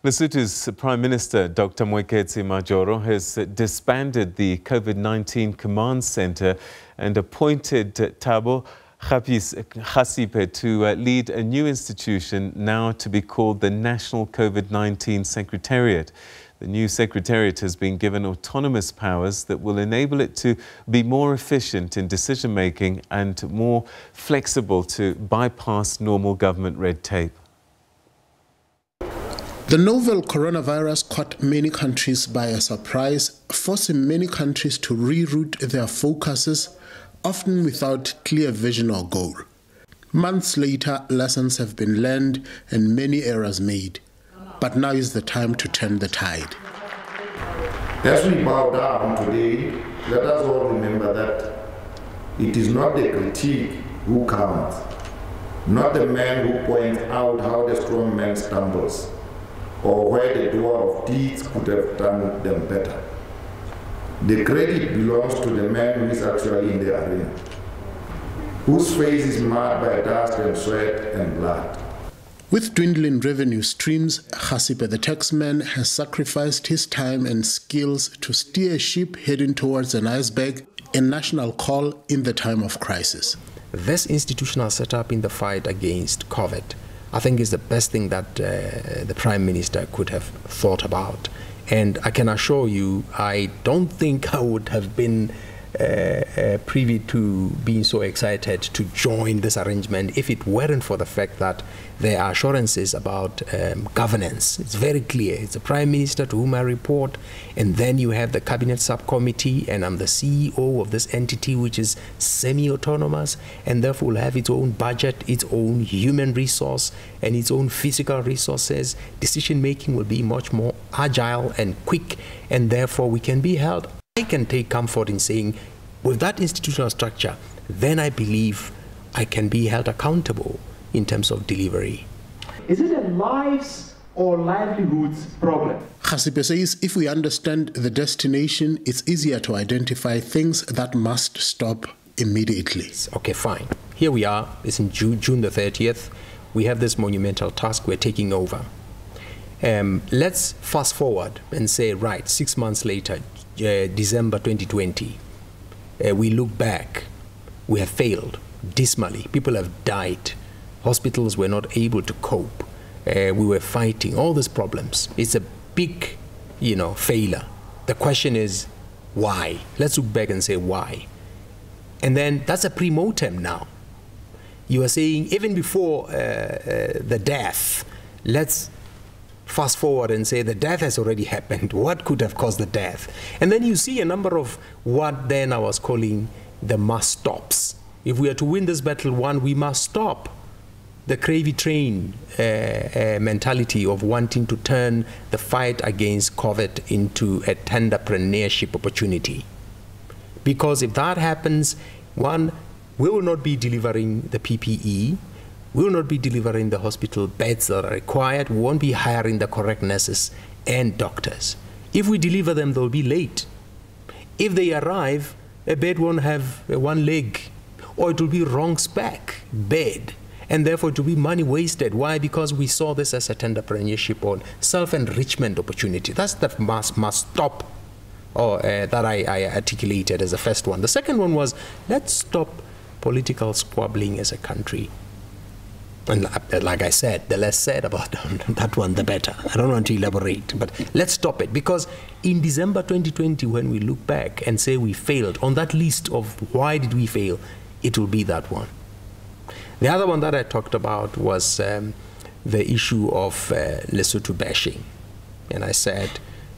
Lesotho's Prime Minister Dr. Moeketsi Majoro has disbanded the COVID-19 command center and appointed Thabo Khasipe to lead a new institution now to be called the National COVID-19 Secretariat. The new Secretariat has been given autonomous powers that will enable it to be more efficient in decision-making and more flexible to bypass normal government red tape. The novel coronavirus caught many countries by a surprise, forcing many countries to reroute their focuses, often without clear vision or goal. Months later, lessons have been learned and many errors made. But now is the time to turn the tide. As we bow down today, let us all remember that it is not the critique who counts, not the man who points out how the strong man stumbles, or where the doer of deeds could have done them better. The credit belongs to the man who is actually in the arena, whose face is marred by dust and sweat and blood. With dwindling revenue streams, Khasipe the taxman has sacrificed his time and skills to steer a ship heading towards an iceberg, a national call in the time of crisis. This institutional setup in the fight against COVID, I think, is the best thing that the Prime Minister could have thought about. And I can assure you, I don't think I would have been privy to being so excited to join this arrangement if it weren't for the fact that there are assurances about governance. It's very clear. It's the Prime Minister to whom I report, and then you have the Cabinet Subcommittee, and I'm the CEO of this entity which is semi-autonomous and therefore will have its own budget, its own human resource and its own physical resources. Decision-making will be much more agile and quick, and therefore we can be held. I can take comfort in saying, with that institutional structure, then I believe I can be held accountable in terms of delivery. Is it a lives or livelihoods problem? Khasipe says if we understand the destination, it's easier to identify things that must stop immediately. Okay, fine. Here we are. It's in June the 30th. We have this monumental task. We're taking over. Let's fast forward and say, right, 6 months later, December 2020, we look back. We have failed dismally. People have died. Hospitals were not able to cope. We were fighting all these problems. It's a big, failure. The question is, why? Let's look back and say why. And then that's a pre-mortem now. You are saying even before the death, let's fast forward and say the death has already happened. What could have caused the death? And then you see a number of what then I was calling the must stops. If we are to win this battle, one, we must stop the gravy train mentality of wanting to turn the fight against COVID into a tenderpreneurship opportunity. Because if that happens, one, we will not be delivering the PPE, we will not be delivering the hospital beds that are required, we won't be hiring the correct nurses and doctors. If we deliver them, they'll be late. If they arrive, a bed won't have one leg, or it will be wrong spec bed, and therefore it will be money wasted. Why? Because we saw this as a tenderpreneurship or self-enrichment opportunity. That's the must stop, or that I articulated as the first one. The second one was, let's stop political squabbling as a country. And like I said, the less said about that one, the better. I don't want to elaborate, but let's stop it. Because in December 2020, when we look back and say we failed, on that list of why did we fail, it will be that one. The other one that I talked about was the issue of Lesotho bashing. And I said,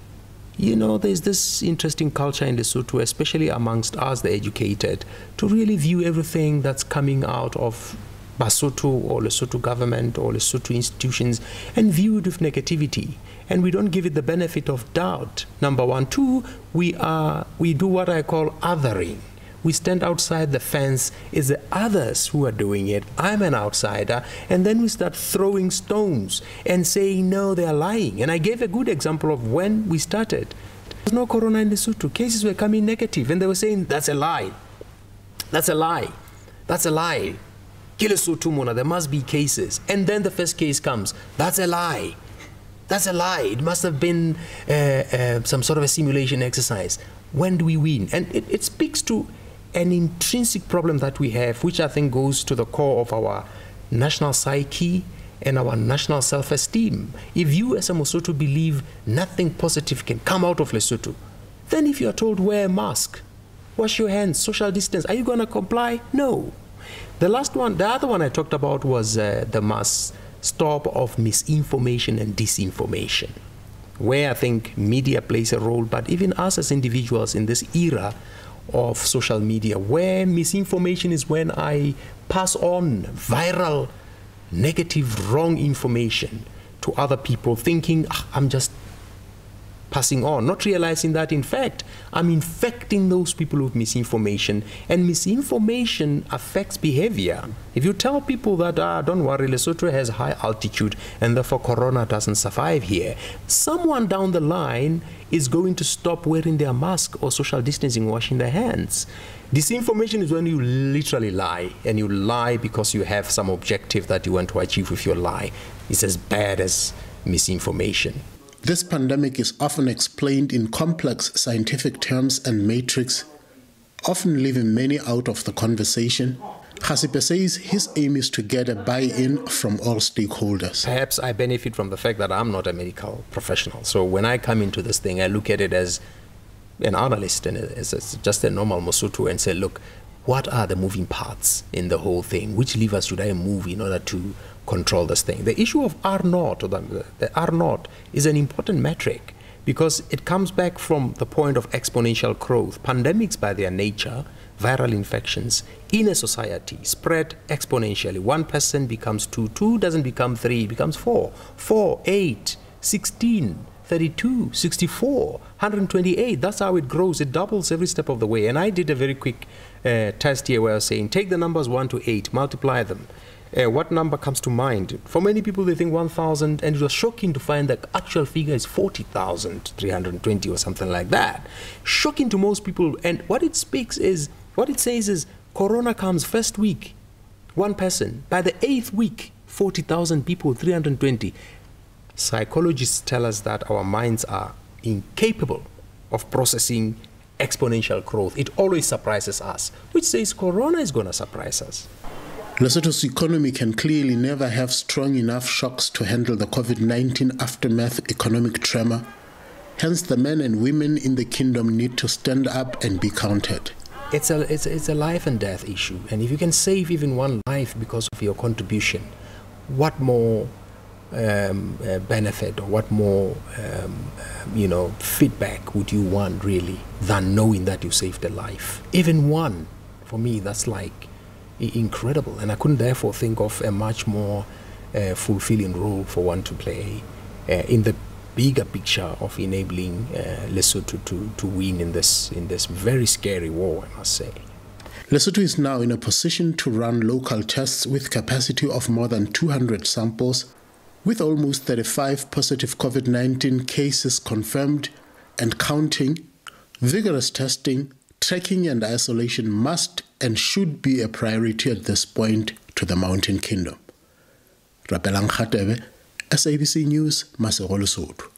there's this interesting culture in Lesotho, especially amongst us, the educated, to really view everything that's coming out of Basotho or Lesotho government or Lesotho institutions and view it with negativity. And we don't give it the benefit of doubt, number one. Two, we do what I call othering. We stand outside the fence. It's the others who are doing it. I'm an outsider. And then we start throwing stones and saying, no, they are lying. And I gave a good example of when we started. There was no corona in Lesotho. Cases were coming negative. And they were saying, that's a lie. That's a lie. That's a lie. There must be cases. And then the first case comes. That's a lie. That's a lie. It must have been some sort of a simulation exercise. When do we win? And it speaks to an intrinsic problem that we have, which I think goes to the core of our national psyche and our national self-esteem. If you as a Mosotho believe nothing positive can come out of Lesotho, then if you are told wear a mask, wash your hands, social distance, are you going to comply? No. The other one I talked about was the mass stop of misinformation and disinformation, where I think media plays a role, but even us as individuals in this era of social media, where misinformation is when I pass on viral, negative, wrong information to other people, thinking I'm just passing on, not realizing that in fact I'm infecting those people with misinformation, and misinformation affects behavior. If you tell people that don't worry, Lesotho has high altitude and therefore corona doesn't survive here, someone down the line is going to stop wearing their mask or social distancing, washing their hands. Disinformation is when you literally lie, and you lie because you have some objective that you want to achieve with your lie. It's as bad as misinformation. This pandemic is often explained in complex scientific terms and matrix, often leaving many out of the conversation. Khasipe says his aim is to get a buy-in from all stakeholders. Perhaps I benefit from the fact that I'm not a medical professional. So when I come into this thing, I look at it as an analyst and as just a normal Mosotho and say, look, what are the moving parts in the whole thing? Which levers should I move in order to control this thing? The issue of R0, or the R0, is an important metric because it comes back from the point of exponential growth. Pandemics, by their nature, viral infections in a society spread exponentially. 1 person becomes 2, 2 doesn't become 3, it becomes 4, 4, 8, 16, 32, 64, 128. That's how it grows. It doubles every step of the way. And I did a very quick test here where I was saying, take the numbers 1 to 8, multiply them. What number comes to mind? For many people, they think 1,000, and it was shocking to find that the actual figure is 40,320 or something like that. Shocking to most people. And what it says is, corona comes first week, 1 person. By the 8th week, 40,000 people, 320. Psychologists tell us that our minds are incapable of processing exponential growth. It always surprises us, which says corona is going to surprise us. Lesotho's economy can clearly never have strong enough shocks to handle the COVID-19 aftermath economic tremor. Hence, the men and women in the kingdom need to stand up and be counted. It's a life and death issue, and if you can save even one life because of your contribution, what more benefit or what more feedback would you want really than knowing that you saved a life? Even one, for me, that's like incredible, and I couldn't therefore think of a much more fulfilling role for one to play in the bigger picture of enabling Lesotho to win in this very scary war, I must say. Lesotho is now in a position to run local tests with capacity of more than 200 samples, with almost 35 positive COVID-19 cases confirmed and counting. Vigorous testing, tracking and isolation must and should be a priority at this point to the Mountain Kingdom. Rapelang Khatebe, SABC News, Lesotho.